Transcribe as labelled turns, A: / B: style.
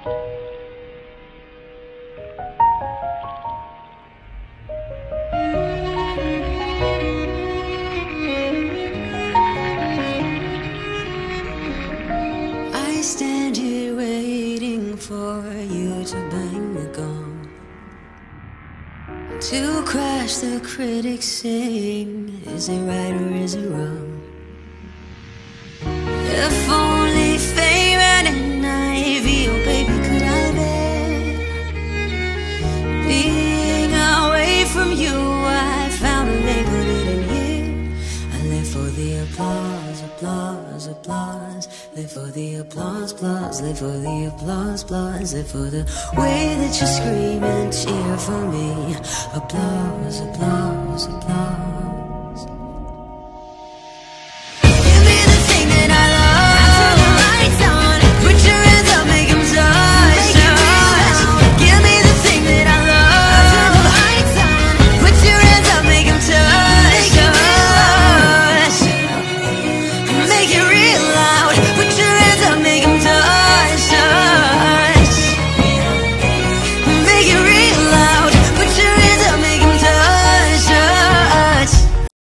A: I stand here waiting for you to bang the gong, to crash the critics sing. Is it right or is it wrong? If only fame and an ivy, oh baby, could I bear being away from you? I found a way, put it in here. I live for the applause, applause, applause. Live for the applause, applause. Live for the applause, applause. Live for the way that you scream and cheer for me. Applause, applause, applause.